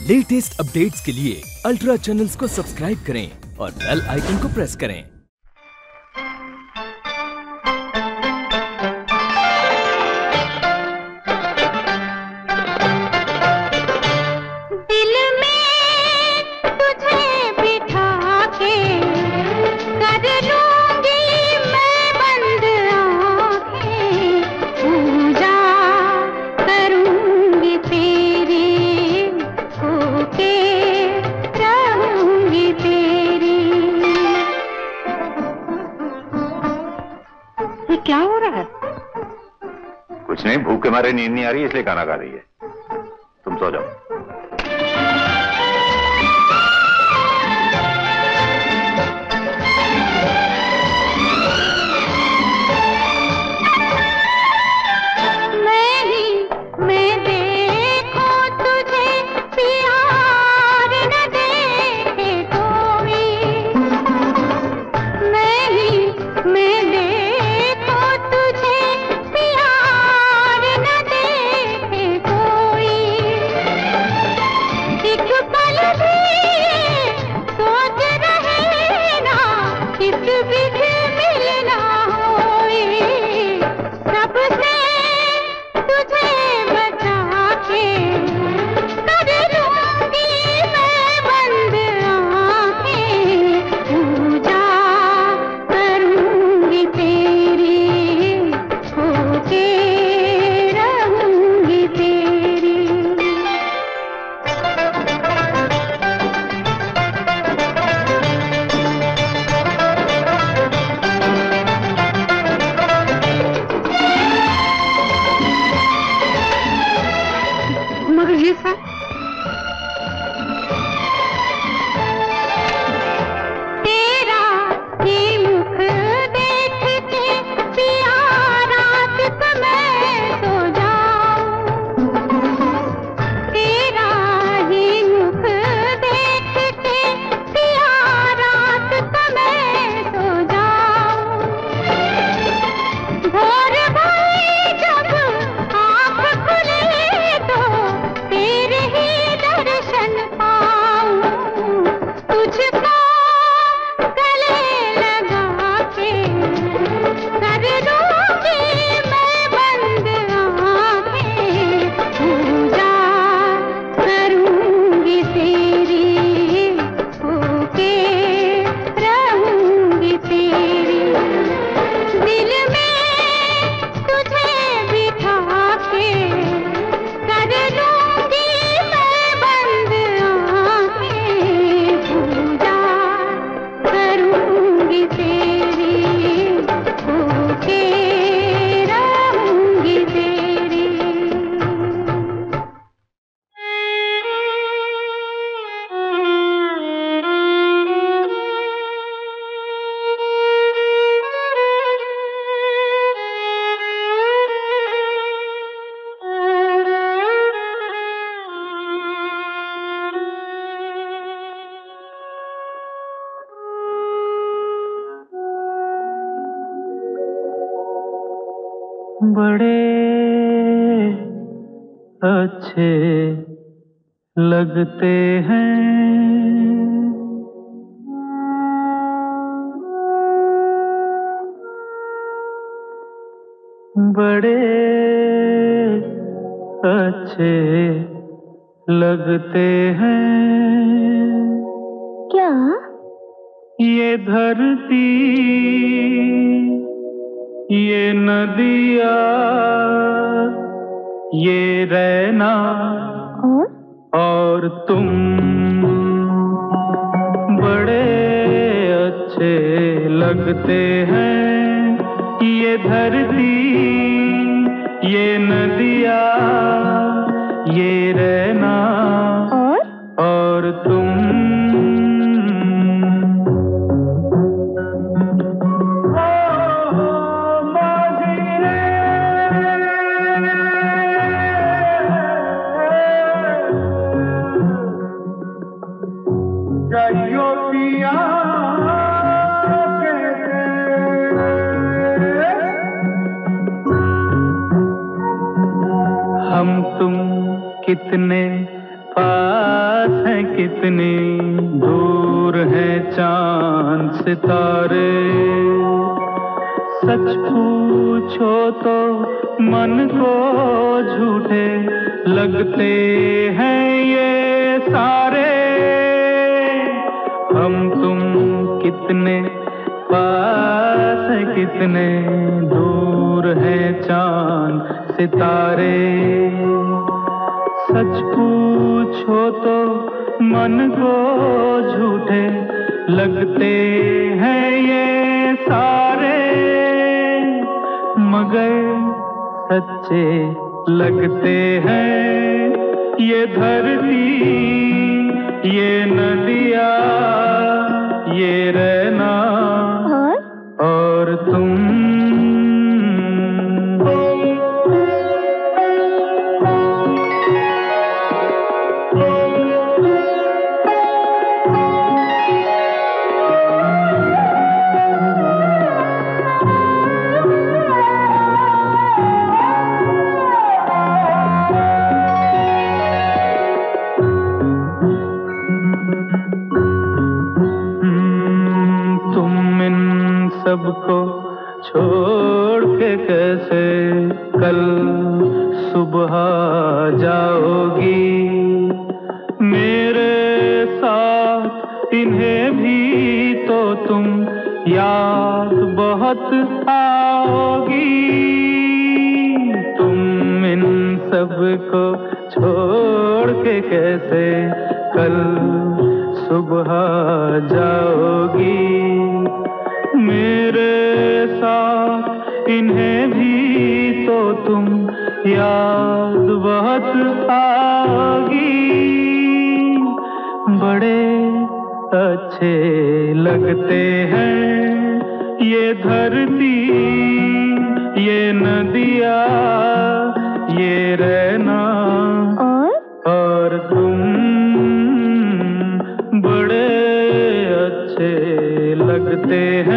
Latest updates के लिए ultra channels को सब्सक्राइब करें और बेल आइकन को प्रेस करें। क्या हो रहा है? कुछ नहीं, भूख के मारे नींद नहीं आ रही इसलिए गाना गा रही है। तुम सो जाओ। बड़े अच्छे लगते हैं, बड़े अच्छे लगते हैं। क्या? ये धरती, ये नदिया, ये रहना और तुम बड़े अच्छे लगते हैं। ये धरती, ये नदिया, ये रहना और तुम हम तुम कितने पास है कितने दूर है चांद सितारे। सच पूछो तो मन को झूठे लगते हैं ये सारे। हम तुम कितने पास है कितने दूर है चांद सितारे। सच पूछो तो मन को झूठे लगते हैं ये सारे। मगर सच्चे लगते हैं ये धरती, ये नदियाँ, ये रहना और तुम। सबको छोड़ के कैसे कल सुबह जाओगी। मेरे साथ इन्हें भी तो तुम याद बहुत आओगी। तुम इन सबको छोड़ के कैसे कल सुबह जाओगी। मेरे साथ इन्हें भी तो तुम याद बहुत आओगी। बड़े अच्छे लगते हैं ये धरती, ये नदियाँ, ये रहना और तुम। बड़े अच्छे लगते हैं।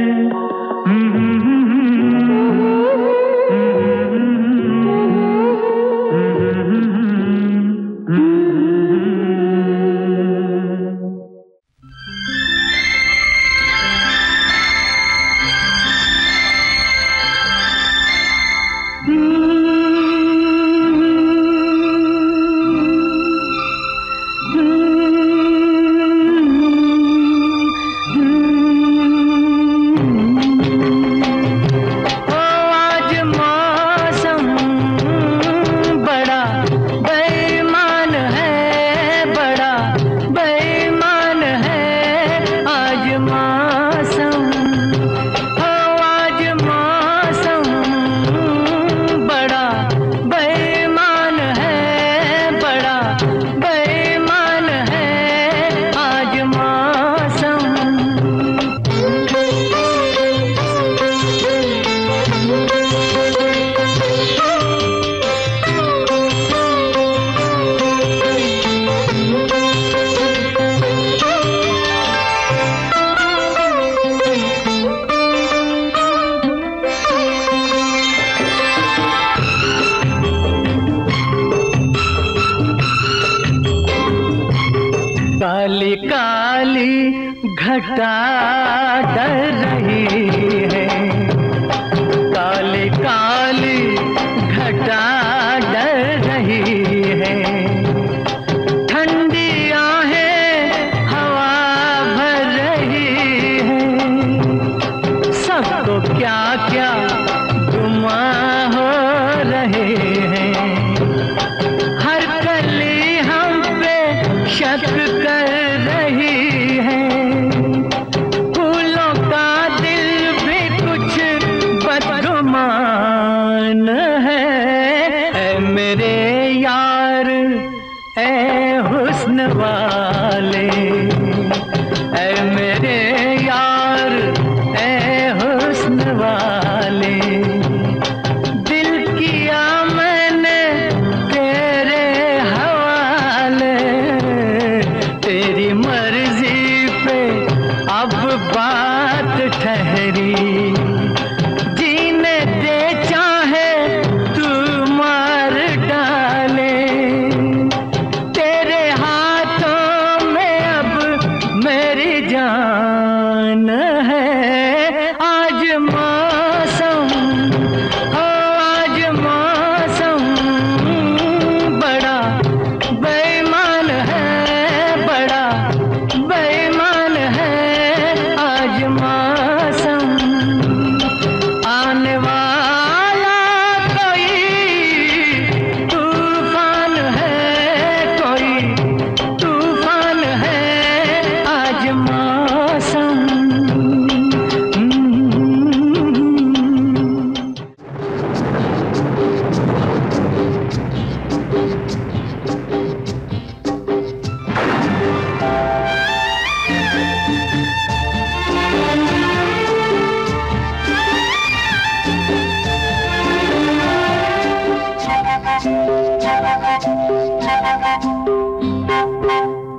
काली काली घटा डर रही है, काली काली घटा डर रही है। ठंडी आहें हवा भर रही है, सबको क्या क्या गुमा हो रहे हैं। हर कली हम पे शक कर रही है, फूलों का दिल भी कुछ बदगुमान है। ऐ मेरे यार ऐ हुस्न वाले, ऐ मेरे यार ऐ हुस्न वाले। दिल किया मैंने तेरे हवाले, तेरी मर्जी पे अब बात ठहरी। जीने दे चाहे तू मार डाले, तेरे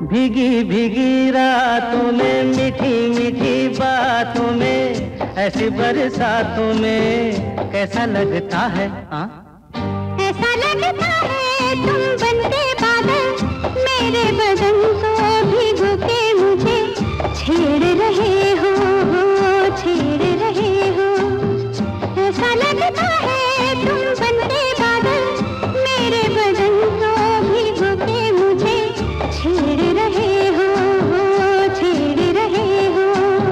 भीगी भीगी रातों में, मीठी मीठी बातों में, ऐसी बरसातों में कैसा लगता है? ऐसा लगता है तुम बनते बादल, मेरे बदन को भिगो के मुझे छेड़ रहे हो, छेड़ रहे हो। ऐसा लगता है तुम बनते बादल, मेरे बदन को भिगो के मुझे छेड़ रहे हो, छेड़ रहे हो।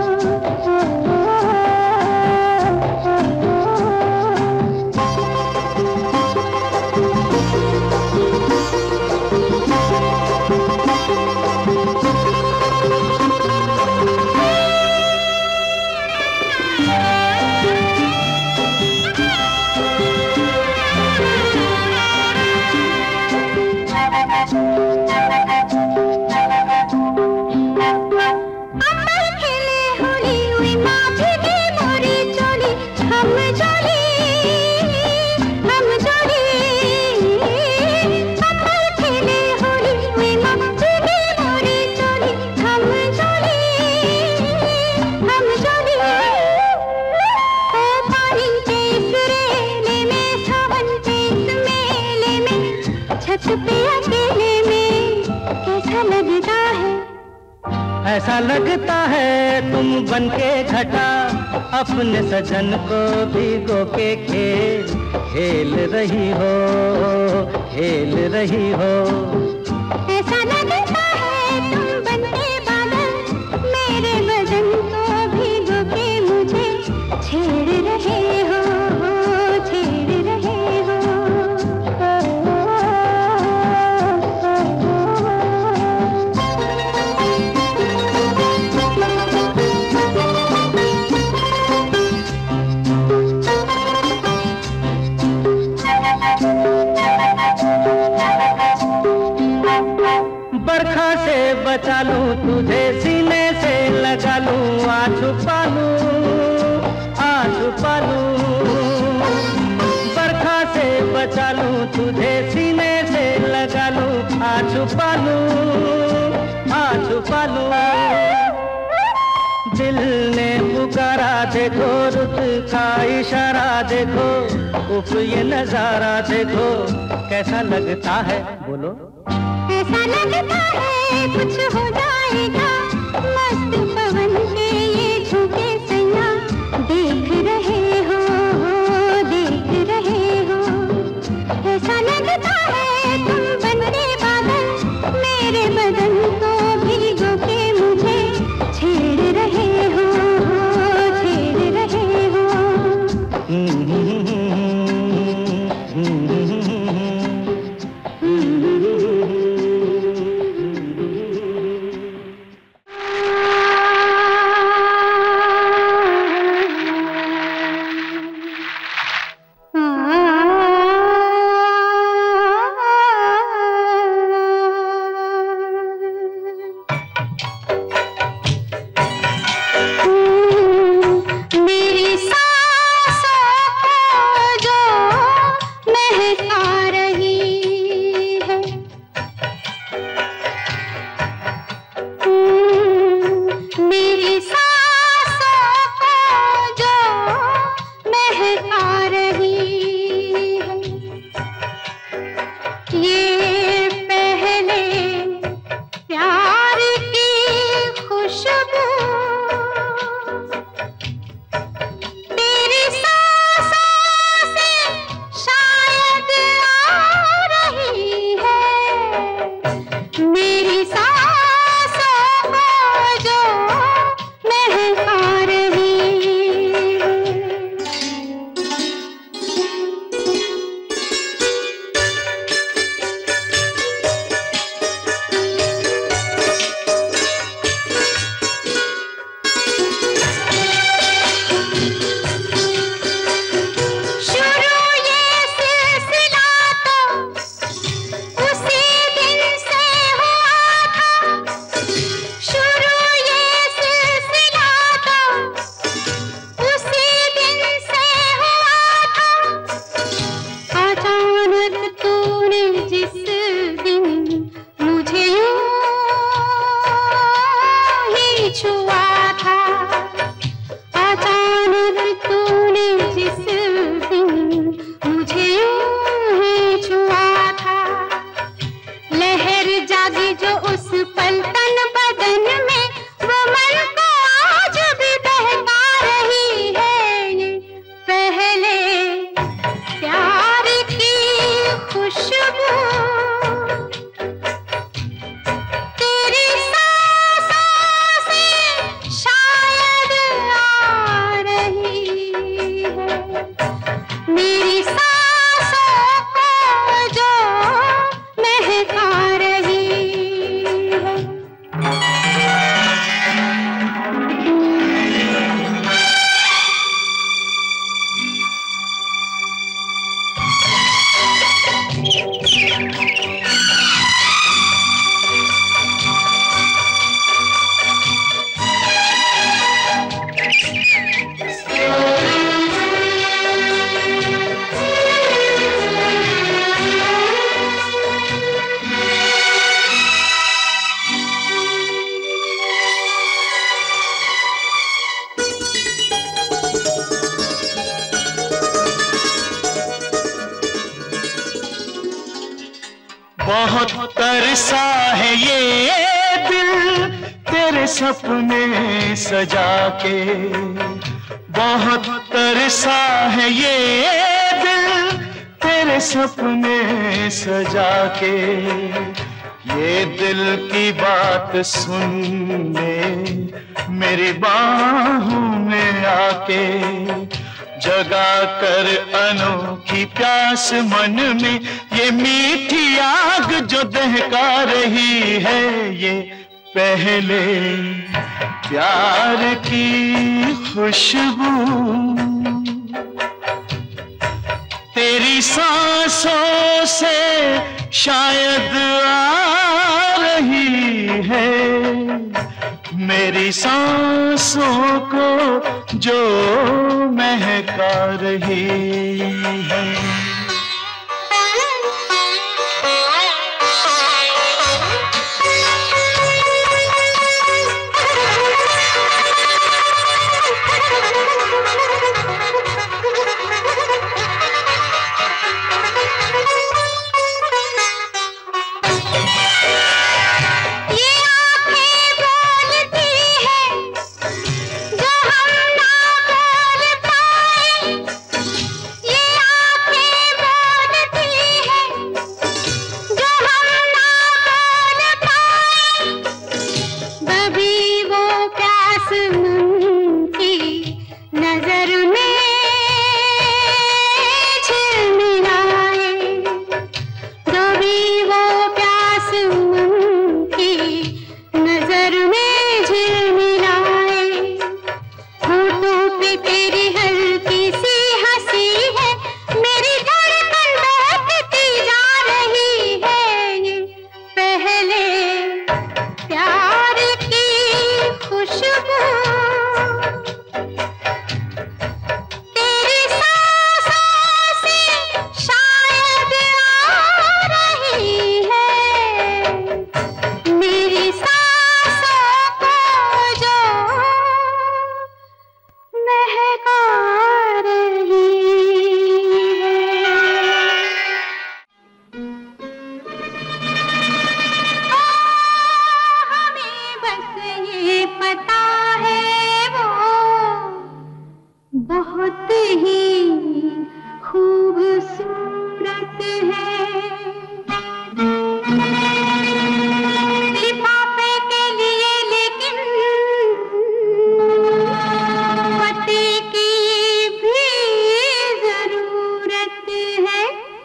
ऐसा लगता है तुम बनके घटा, अपने सजन को भिगो के खेल खेल रही हो, खेल रही हो। ऐसा लगता है तुम बनके बादल, मेरे बदन को भिगो के मुझे छेड़ रहे हो, छेड़ रहे हो। बरखा से बचा लूं तुझे, सीने से लगा लूं, आ छुपा लूं, आ छुपा लूं। बरखा से बचा लूं तुझे, सीने से लगा लूं, आ छुपा लूं, आ छुपा लूं। दिल ने पुकारा देखो, रुत का इशारा देखो, उफ ये नजारा देखो, कैसा लगता है बोलो? ऐसा लगता है कुछ हो जाएगा, मस्त पवन के ये झोंके सैया देख रहे हो, देख रहे हो। ऐसा लगता है तुम बनते बादल, मेरे बदन को भिगो के मुझे छेड़ रहे हो, छेड़ रहे हो। जागी जो उस पल तन बदन में, वो मन को आज भी बहका रही है ये पहले प्यार की खुशबू। तेरी सांसों से शायद आ रही है, मेरी सांसों को जो महका रही है। बहुत तरसा है ये दिल तेरे सपने सजा के, बहुत तरसा है ये दिल तेरे सपने सजा के। ये दिल की बात सुनने मेरी बाहों में आके, जगा कर अनोखी प्यास मन में, ये मीठी आग जो दहका रही है ये पहले प्यार की खुशबू। तेरी सांसों से शायद आ रही है, मेरी सांसों को जो महका रही है। बहुत ही खूबसूरत है। लिफाफे के लिए लेकिन पति की भी जरूरत है।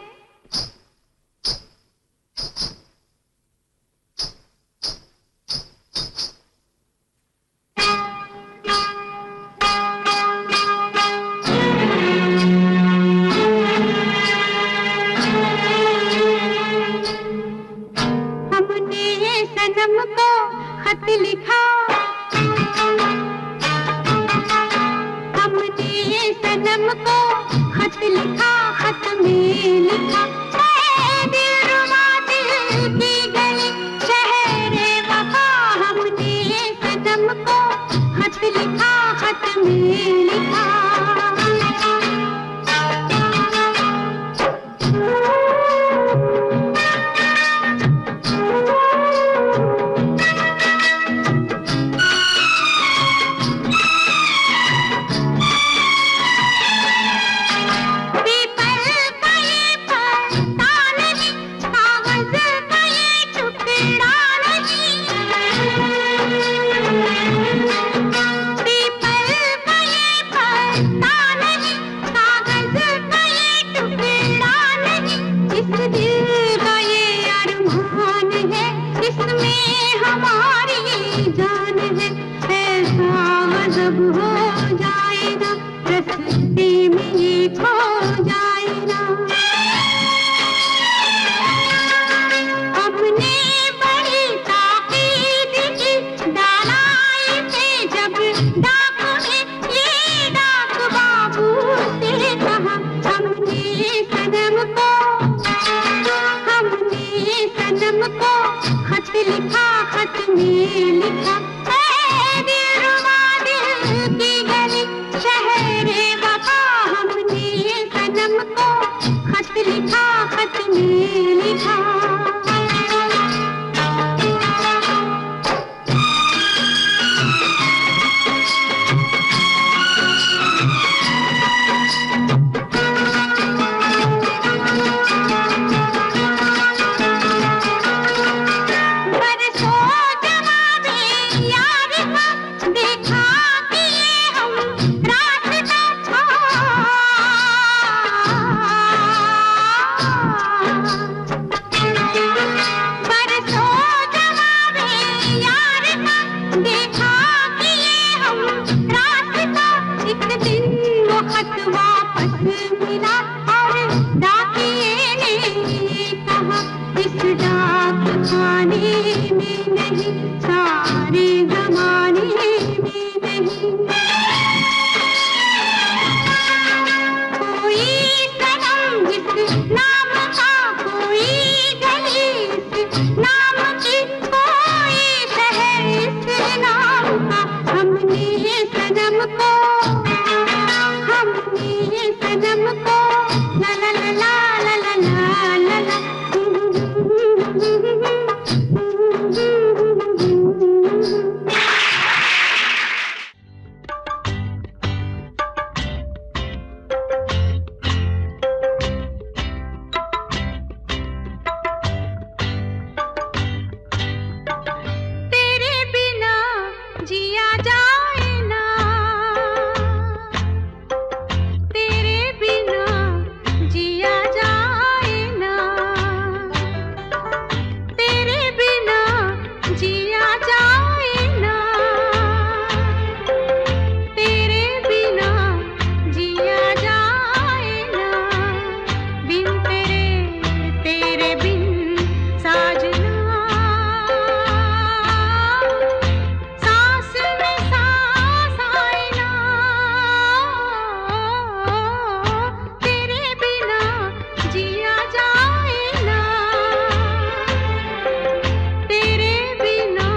सनम को खत लिखा, हमने ये सनम को खत लिखा, खत में लिखा दिलरुबा दिल की गली शहरे वफा। हमने ये सनम को खत लिखा, खत में लिखा। लिखा खत में लिखा दिलरुबा दिल की गली शहरे वफा हमने सनम को खत लिखा खत में लिखा तेरे बिना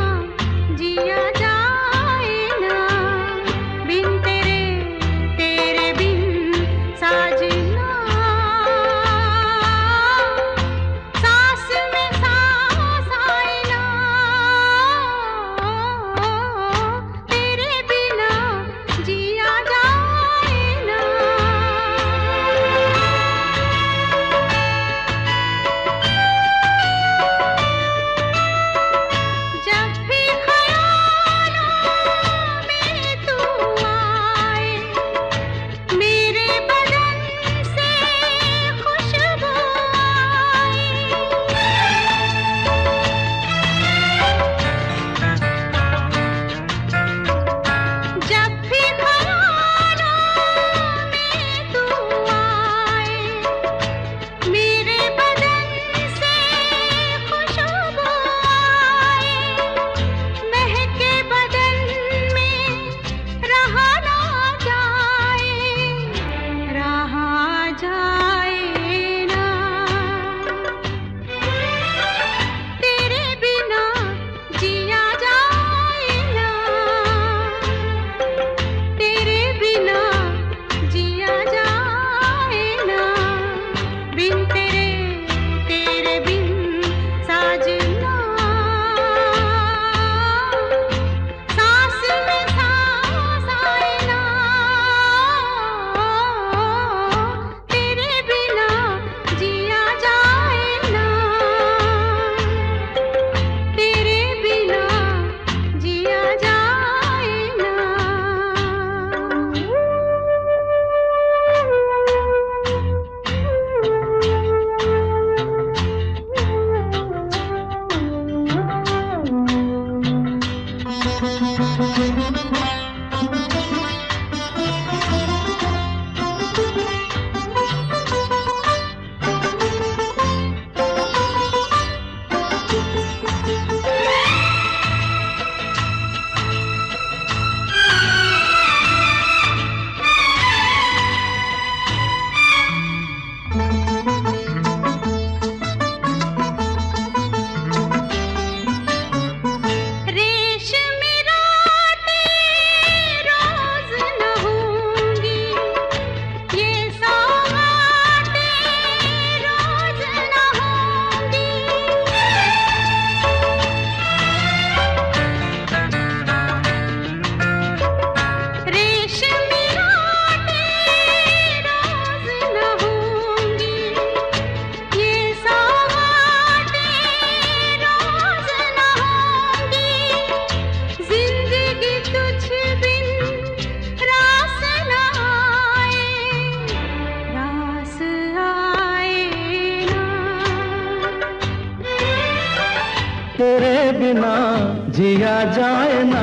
बिना जिया जाए ना,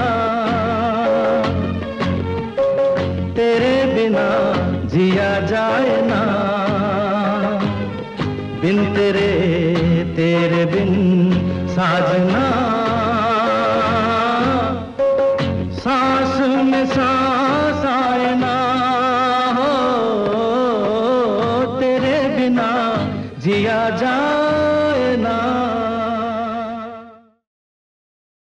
तेरे बिना जिया जाए ना, बिन तेरे तेरे बिन साजना, सांस में सांस आए ना, हो तेरे बिना जिया जाए ना।